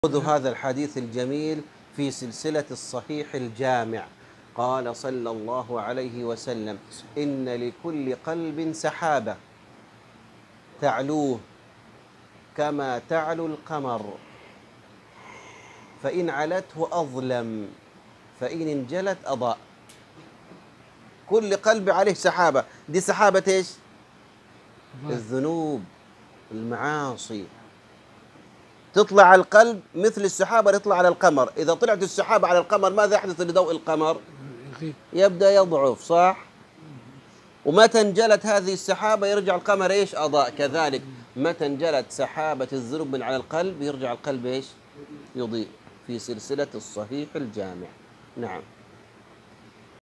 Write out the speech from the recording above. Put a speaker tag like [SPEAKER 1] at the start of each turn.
[SPEAKER 1] خذوا هذا الحديث الجميل في سلسلة الصحيح الجامع. قال صلى الله عليه وسلم: إن لكل قلب سحابة تعلوه كما تعلو القمر، فإن علته أظلم فإن انجلت أضاء. كل قلب عليه سحابة. دي سحابة إيش؟ الذنوب، المعاصي. تطلع على القلب مثل السحابة تطلع على القمر. إذا طلعت السحابة على القمر ماذا يحدث لضوء القمر؟ يبدأ يضعف، صح؟ ومتى انجلت هذه السحابة يرجع القمر إيش؟ أضاء. كذلك متى انجلت سحابة الذنوب من على القلب يرجع القلب إيش؟ يضيء. في سلسلة الصحيح الجامع. نعم.